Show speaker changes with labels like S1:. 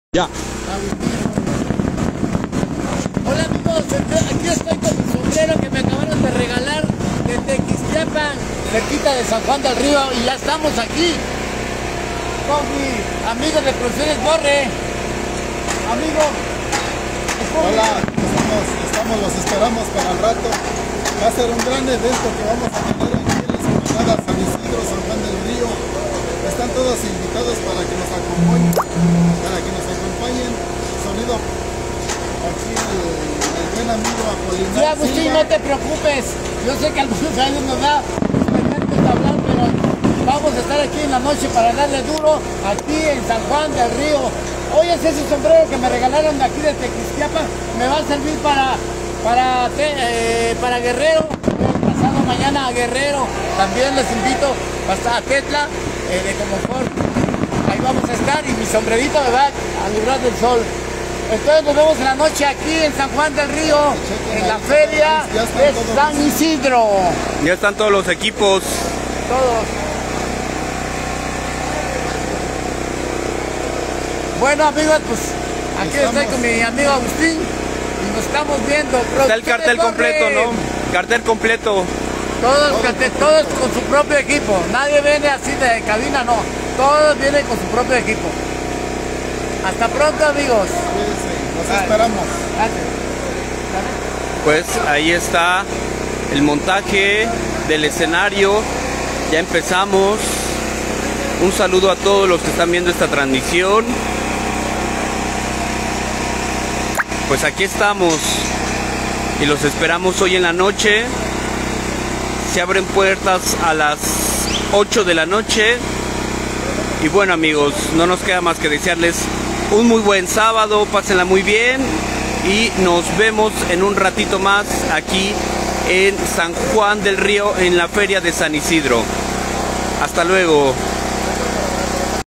S1: Ya.
S2: Hola amigos, aquí estoy con mi sombrero que me acabaron de regalar de Tequisquiapan, cerquita de San Juan del Río, y ya estamos aquí con mi amigo de Profesiones Borre. Amigo,
S3: hola, los esperamos para el rato. Va a ser un gran evento que vamos a tener aquí en la Esplanada San Isidro, San Juan del Río. Están todos invitados para que nos acompañen, Sonido aquí el buen amigo Apolinar.
S2: sí, Agustín, no te preocupes. Yo sé que algunos años nos da pendientes de hablar, pero vamos a estar aquí en la noche para darle duro aquí en San Juan del Río. Oye, ese sombrero que me regalaron de aquí de Tequisquiapan me va a servir para Guerrero. Pasado mañana a Guerrero. También les invito a Tetla de Comofort. Ahí vamos a estar y mi sombrerito me va a librar del sol. Entonces nos vemos en la noche aquí en San Juan del Río, en la feria de San Isidro.
S1: Ya están todos los equipos.
S2: Todos. Bueno amigos, pues aquí estoy con mi amigo Agustín y nos estamos viendo.
S1: Está el cartel completo, ¿no? Cartel completo.
S2: Todos con su propio equipo. Nadie viene así de cabina, no. Todos vienen con su propio equipo. Hasta pronto amigos.
S3: Sí, los esperamos.
S2: Gracias.
S1: Pues ahí está el montaje del escenario. Ya empezamos. Un saludo a todos los que están viendo esta transmisión. Pues aquí estamos y los esperamos hoy en la noche. Se abren puertas a las 8 de la noche. Y bueno amigos, no nos queda más que desearles un muy buen sábado, pásenla muy bien y nos vemos en un ratito más aquí en San Juan del Río en la feria de San Isidro. Hasta luego.